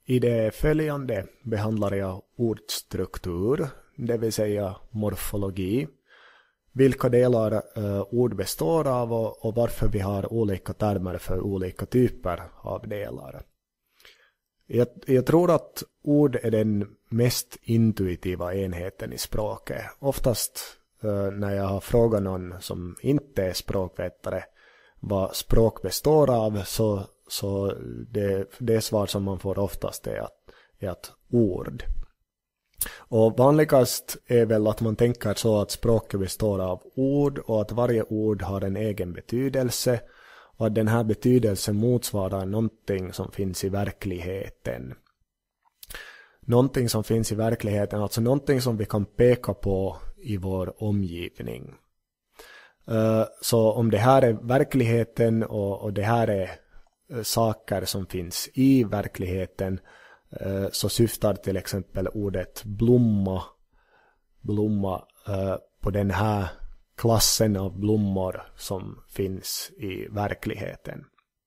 I det följande behandlar jag ordstruktur, det vill säga morfologi, vilka delar ord består av och varför vi har olika termer för olika typer av delar. Jag tror att ord är den mest intuitiva enheten i språket. Oftast när jag har frågat någon som inte är språkvetare vad språk består av, så det svar som man får oftast är att ord. Och vanligast är väl att man tänker så att språket består av ord och att varje ord har en egen betydelse och att den här betydelsen motsvarar någonting som finns i verkligheten. Någonting som finns i verkligheten, alltså någonting som vi kan peka på i vår omgivning. Så om det här är verkligheten och det här är saker som finns i verkligheten, så syftar till exempel ordet blomma på den här klassen av blommor som finns i verkligheten.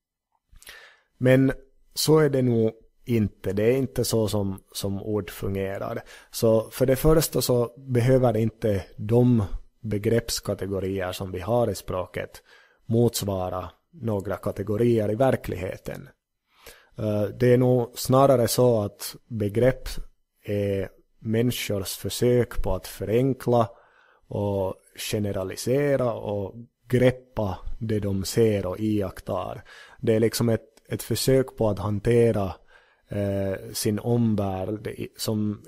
Men så är det nog inte. Det är inte så som ord fungerar. Så för det första så behöver inte de begreppskategorier som vi har i språket motsvara några kategorier i verkligheten. Det är nog snarare så att begrepp är människors försök på att förenkla och generalisera och greppa det de ser och iakttar. Det är liksom ett försök på att hantera sin omvärld som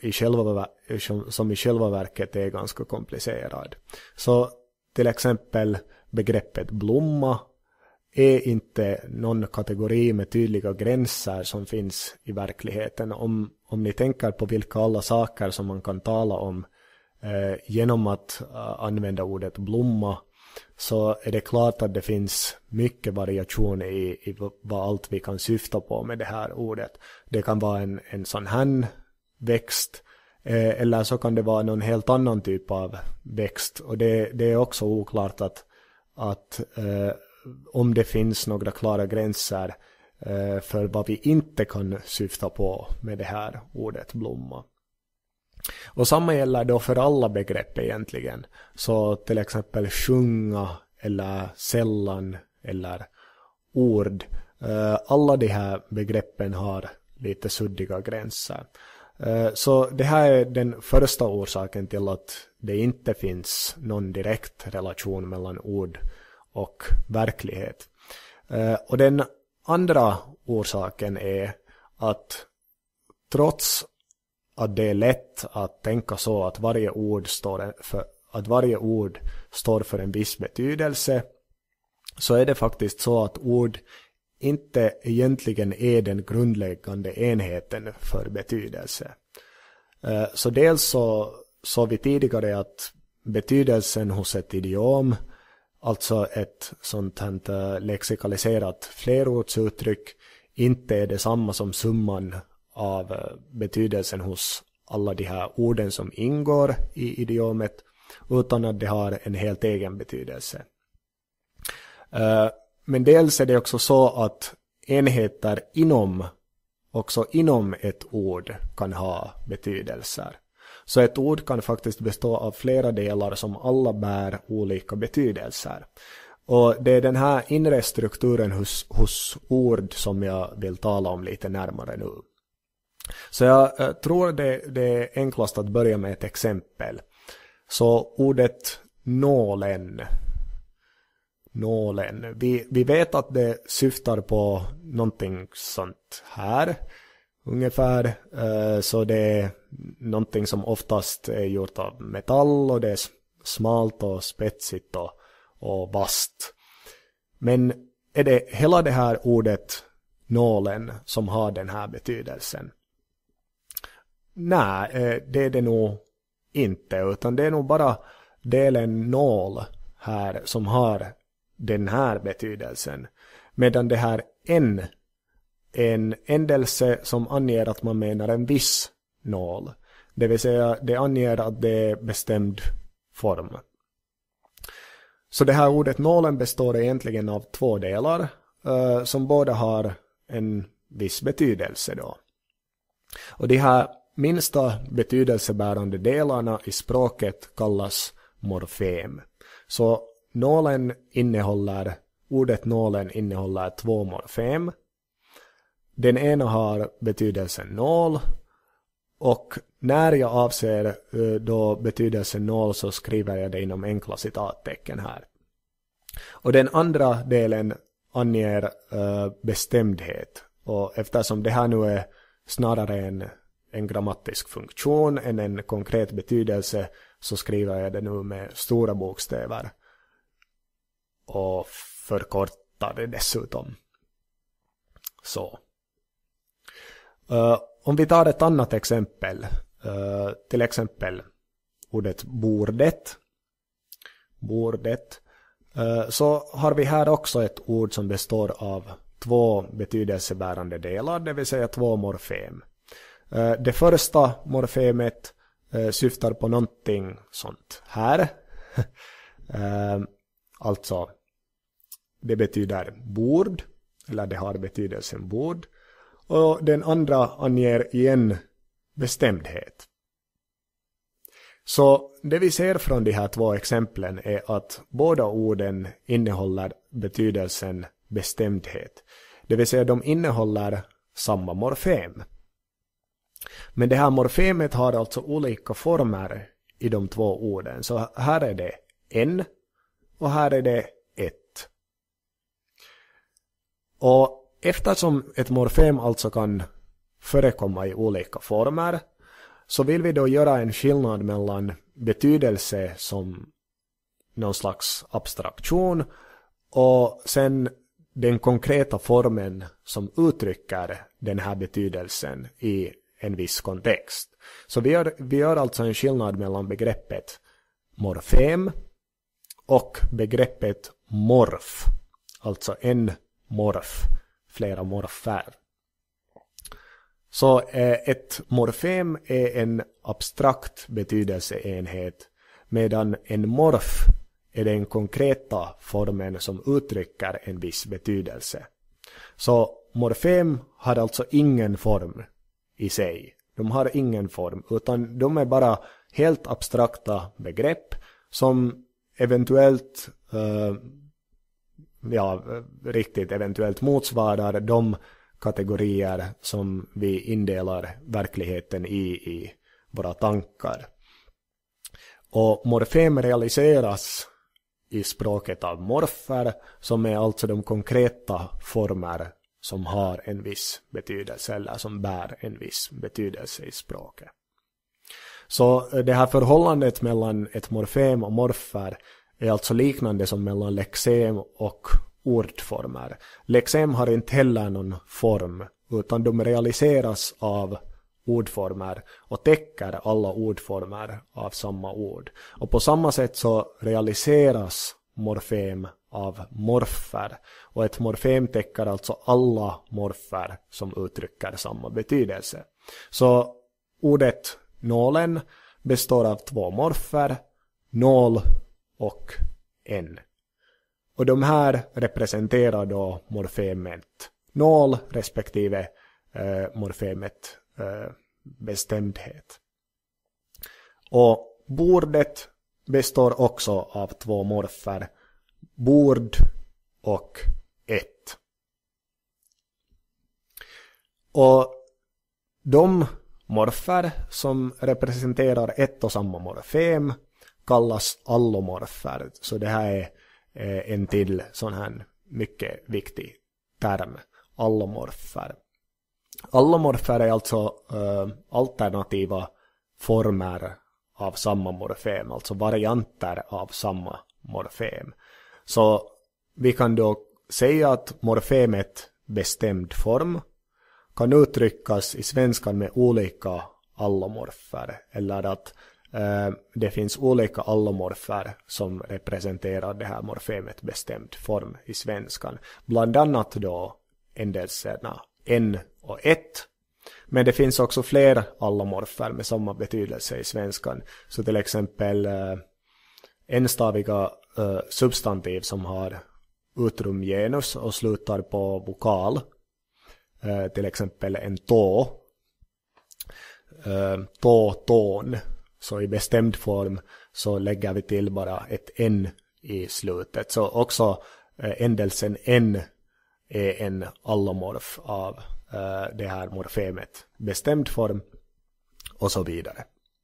i själva verket är ganska komplicerad. Så till exempel begreppet blomma är inte någon kategori med tydliga gränser som finns i verkligheten. Om ni tänker på vilka alla saker som man kan tala om genom att använda ordet blomma, så är det klart att det finns mycket variation i vad allt vi kan syfta på med det här ordet. Det kan vara en sån här växt, eller så kan det vara någon helt annan typ av växt. Och det är också oklart att om det finns några klara gränser för vad vi inte kan syfta på med det här ordet blomma. Och samma gäller då för alla begrepp egentligen. Så till exempel sjunga eller sällan eller ord. Alla de här begreppen har lite suddiga gränser. Så det här är den första orsaken till att det inte finns någon direkt relation mellan ord och verklighet. Och den andra orsaken är att trots att det är lätt att tänka så att varje ord står för en viss betydelse, så är det faktiskt så att ord inte egentligen är den grundläggande enheten för betydelse. Så dels så sa vi tidigare att betydelsen hos ett idiom, alltså ett sånt här lexikaliserat flerordsuttryck, inte är detsamma som summan av betydelsen hos alla de här orden som ingår i idiomet, utan att det har en helt egen betydelse. Men dels är det också så att enheter inom ett ord kan ha betydelser. Så ett ord kan faktiskt bestå av flera delar som alla bär olika betydelser. Och det är den här inre strukturen hos ord som jag vill tala om lite närmare nu. Så jag tror det är enklast att börja med ett exempel. Så ordet nålen. Vi vet att det syftar på någonting sånt här ungefär. Så det är någonting som oftast är gjort av metall och det är smalt och spetsigt och vasst. Men är det hela det här ordet nålen som har den här betydelsen? Nej, det är det nog inte, utan det är nog bara delen nål här som har den här betydelsen. Medan det här en ändelse som anger att man menar en viss nål. Det vill säga det anger att det är bestämd form. Så det här ordet nålen består egentligen av två delar som båda har en viss betydelse då. Och de här minsta betydelsebärande delarna i språket kallas morfem. Så ordet nålen innehåller 2 morfem. Den ena har betydelsen nål, och när jag avser då betydelsen nål så skriver jag det inom enkla citattecken här. Och den andra delen anger bestämdhet, och eftersom det här nu är snarare en grammatisk funktion än en konkret betydelse så skriver jag det nu med stora bokstäver och förkortar det dessutom. Så. Om vi tar ett annat exempel, till exempel ordet bordet, så har vi här också ett ord som består av 2 betydelsebärande delar, det vill säga 2 morfem. Det första morfemet syftar på någonting sånt här. Alltså, det betyder bord, eller det har betydelsen bord. Och den andra anger igen bestämdhet. Så det vi ser från de här 2 exemplen är att båda orden innehåller betydelsen bestämdhet. Det vill säga de innehåller samma morfem. Men det här morfemet har alltså olika former i de 2 orden. Så här är det en och här är det ett. Och eftersom ett morfem alltså kan förekomma i olika former så vill vi då göra en skillnad mellan betydelse som någon slags abstraktion och sen den konkreta formen som uttrycker den här betydelsen i en viss kontext. Så vi gör alltså en skillnad mellan begreppet morfem och begreppet morf. Alltså en morf, flera morfer. Så ett morfem är en abstrakt betydelseenhet, medan en morf är den konkreta formen som uttrycker en viss betydelse. Så morfem har alltså ingen form i sig. De har ingen form, utan de är bara helt abstrakta begrepp som eventuellt riktigt eventuellt motsvarar de kategorier som vi indelar verkligheten i våra tankar. Och morfem realiseras i språket av morfer, som är alltså de konkreta former som har en viss betydelse eller som bär en viss betydelse i språket. Så det här förhållandet mellan ett morfem och morfer är alltså liknande som mellan lexem och ordformer. Lexem har inte heller någon form, utan de realiseras av ordformer och täcker alla ordformer av samma ord. Och på samma sätt så realiseras morfem av morfer. Och ett morfem täcker alltså alla morfer som uttrycker samma betydelse. Så ordet nålen består av 2 morfer, nål och en. Och de här representerar då morfemet nål respektive morfemet bestämdhet. Och bordet består också av 2 morfer, bord och ett. Och de morfer som representerar ett och samma morfem kallas allomorfer. Så det här är en till sån här mycket viktig term, allomorfer. Allomorfer är alltså alternativa former av samma morfem, alltså varianter av samma morfem. Så vi kan då säga att morfemet bestämd form kan uttryckas i svenskan med olika allomorfer, eller att det finns olika allomorfer som representerar det här morfemet bestämd form i svenskan. Bland annat då ändelserna en och ett. Men det finns också fler allomorfer med samma betydelse i svenskan. Så till exempel enstaviga substantiv som har utrum genus och slutar på vokal. Till exempel en tå tån. Så i bestämd form så lägger vi till bara ett n i slutet. Så också ändelsen n är en allomorf av det här morfemet. Bestämd form och så vidare.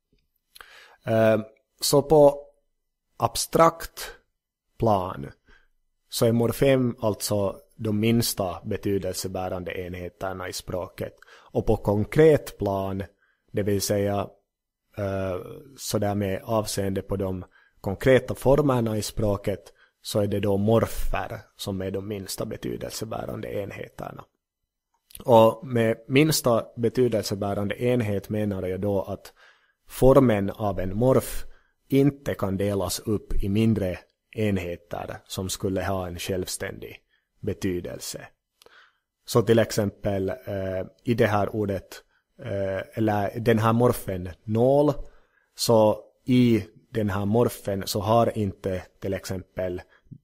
Så på abstrakt plan så är morfem alltså de minsta betydelsebärande enheterna i språket. Och på konkret plan, det vill säga så där med avseende på de konkreta formerna i språket, så är det då morfer som är de minsta betydelsebärande enheterna. Och med minsta betydelsebärande enhet menar jag då att formen av en morf inte kan delas upp i mindre enheter som skulle ha en självständig betydelse. Så till exempel i det här ordet eller den här morfen nål, så i den här morfen så har inte till exempel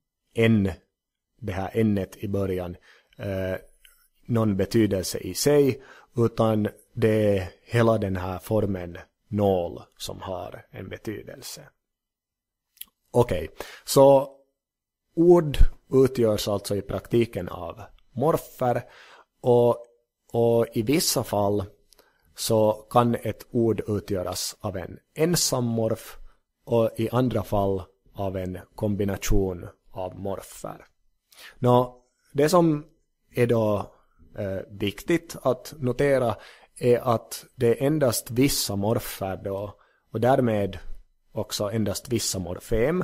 det här n-et i början någon betydelse i sig, utan det är hela den här formen nål som har en betydelse. Okej, så ord utgörs alltså i praktiken av morfer, och i vissa fall så kan ett ord utgöras av en ensam morf och i andra fall av en kombination av morfer. Det som är då viktigt att notera är att det är endast vissa morfer då, och därmed också endast vissa morfem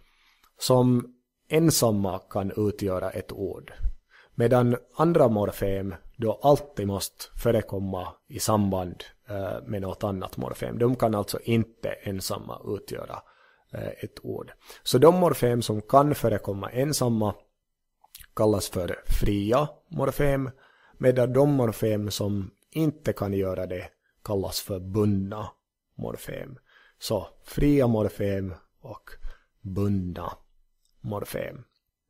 som ensamma kan utgöra ett ord, medan andra morfem då alltid måste förekomma i samband med något annat morfem. De kan alltså inte ensamma utgöra ett ord. Så de morfem som kan förekomma ensamma kallas för fria morfem, medan de morfem som inte kan göra det kallas för bundna morfem. Så fria morfem och bundna morfem.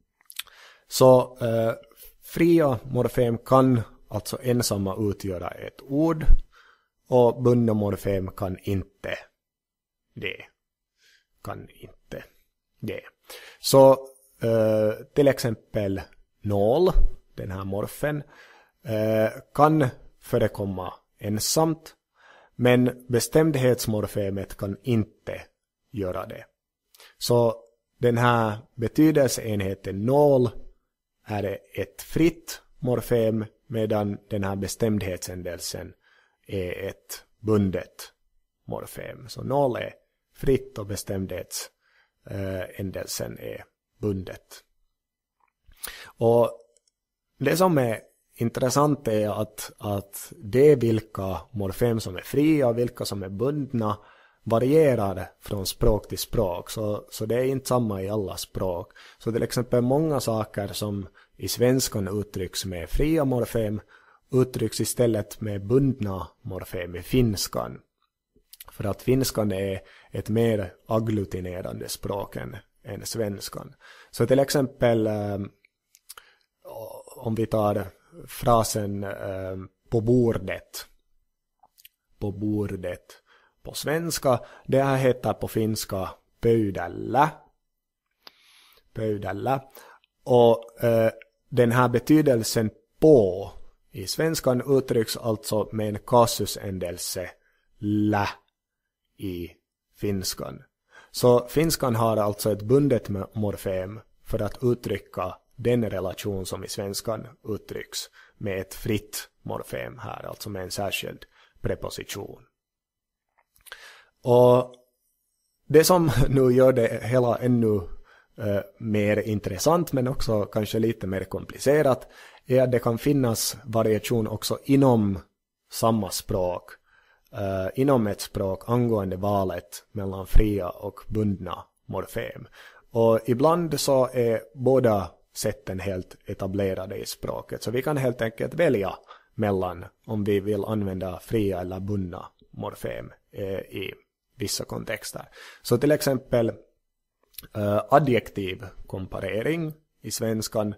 Så fria morfem kan alltså ensamma utgöra ett ord, och bundna morfem kan inte det. Så till exempel nål, den här morfen, kan förekomma ensamt, men bestämdhetsmorfemet kan inte göra det. Så den här betydelseenheten nål är ett fritt morfem, medan den här bestämdhetsändelsen är ett bundet morfem. Så nål är fritt och bestämdhetsändelsen är bundet. Och det som är intressant är att det vilka morfem som är fria och vilka som är bundna varierar från språk till språk. Så det är inte samma i alla språk. Så till exempel många saker som i svenskan uttrycks med fria morfem uttrycks istället med bundna morfem i finskan. För att finskan är ett mer agglutinerande språk än svenskan. Så till exempel om vi tar frasen på bordet på svenska, det här heter på finska pöydällä. Och den här betydelsen på i svenskan uttrycks alltså med en kasusändelse lä i finskan. Så finskan har alltså ett bundet morfem för att uttrycka den relation som i svenskan uttrycks med ett fritt morfem här, alltså med en särskild preposition. Och det som nu gör det hela ännu mer intressant, men också kanske lite mer komplicerat, är att det kan finnas variation också inom samma språk, inom ett språk angående valet mellan fria och bundna morfem. Och ibland så är båda sätten helt etablerade i språket, så vi kan helt enkelt välja mellan om vi vill använda fria eller bundna morfem i vissa kontexter. Så till exempel adjektiv komparering i svenskan,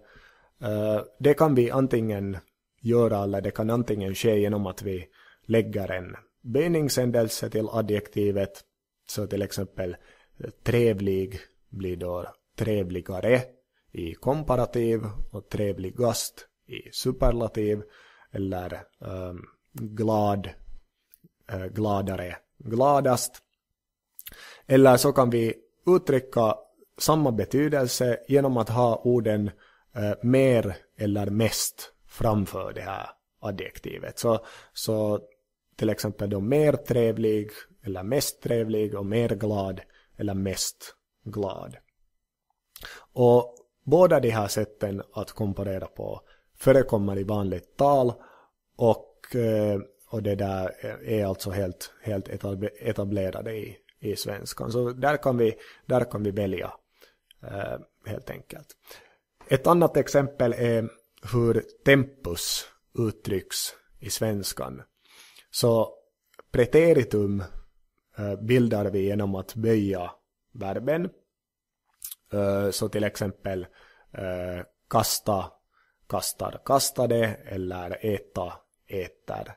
det kan vi antingen göra, eller det kan antingen ske genom att vi lägger en böjningsändelse till adjektivet. Så till exempel trevlig blir då trevligare i komparativ och trevligast i superlativ. Eller glad, gladare, gladast. Eller så kan vi uttrycka samma betydelse genom att ha orden mer eller mest framför det här adjektivet. Så till exempel då mer trevlig eller mest trevlig och mer glad eller mest glad. Och båda de här sätten att komparera på förekommer i vanligt tal och det där är alltså helt etablerade i svenskan. Så där kan vi välja helt enkelt. Ett annat exempel är hur tempus uttrycks i svenskan. Så preteritum bildar vi genom att böja verben. Så till exempel kasta, kastar, kastade eller äta, äter.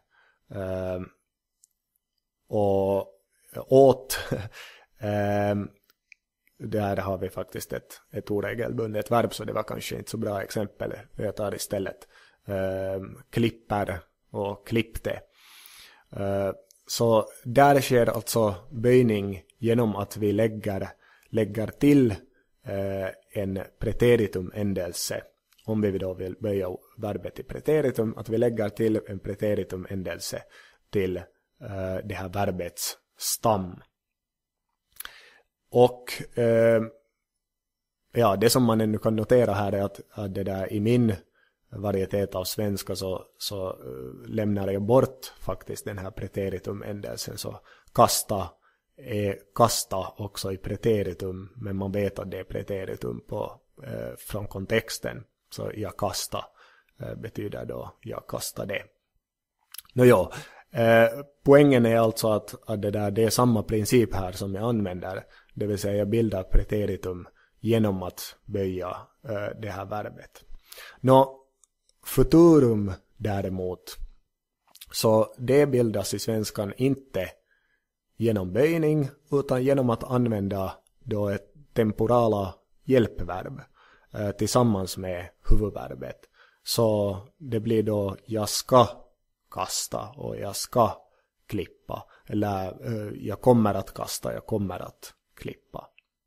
Och åt, där har vi faktiskt ett oregelbundet verb, så det var kanske inte så bra exempel. Jag tar istället klipper och klippte. Så där sker alltså böjning genom att vi lägger till en preteritum-ändelse. Om vi då vill böja verbet i preteritum, att vi lägger till en preteritum-ändelse till det här verbets stam. Och det som man ännu kan notera här är att det där i min varietet av svenska så lämnar jag bort faktiskt den här preteritum-ändelsen. Så kasta är kasta också i preteritum, men man vet att det är preteritum från kontexten. Så jag kasta betyder då jag kastade. Poängen är alltså att det är samma princip här som jag använder. Det vill säga jag bildar preteritum genom att böja det här verbet. Futurum däremot, så det bildas i svenskan inte genom böjning utan genom att använda då ett temporala hjälpverb tillsammans med huvudverbet. Så det blir då jag ska kasta och jag ska klippa. Eller jag kommer att kasta, jag kommer att klippa.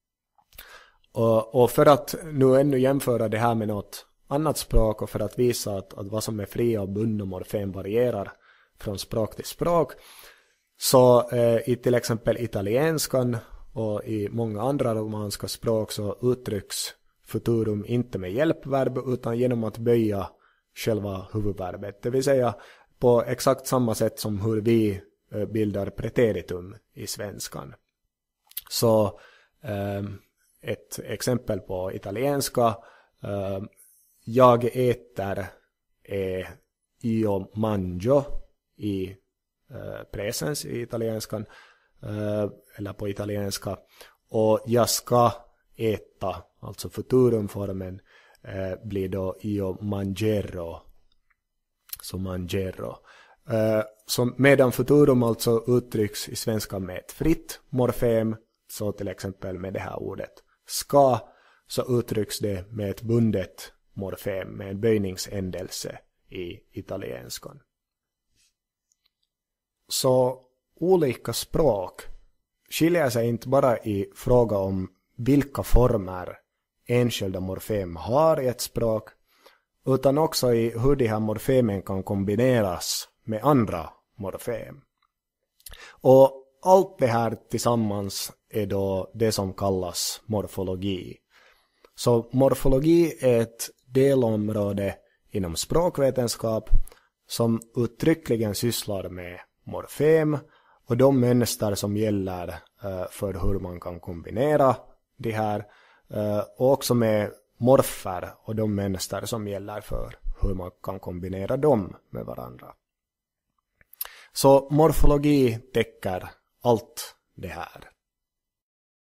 Och för att nu ännu jämföra det här med något annat språk och för att visa att vad som är fria och bundna morfem varierar från språk till språk. Så i till exempel italienskan och i många andra romanska språk så uttrycks futurum inte med hjälpverb utan genom att böja själva huvudverbet. Det vill säga på exakt samma sätt som hur vi bildar preteritum i svenskan. Så ett exempel på italienska. Jag äter är io mangio i presens i italienskan. Eller på italienska. Och jag ska äta, alltså futurumformen, blir då io mangerò. Så mangerò. Så medan futurum alltså uttrycks i svenska med ett fritt morfem, så till exempel med det här ordet ska, så uttrycks det med ett bundet morfem med en böjningsändelse i italienskan. Så olika språk skiljer sig inte bara i fråga om vilka former enskilda morfem har i ett språk, utan också i hur de här morfemen kan kombineras med andra morfem. Och allt det här tillsammans är då det som kallas morfologi. Så morfologi är ett delområde inom språkvetenskap som uttryckligen sysslar med morfem och de mönster som gäller för hur man kan kombinera det här och också med morfer och de mönster som gäller för hur man kan kombinera dem med varandra. Så morfologi täcker allt det här.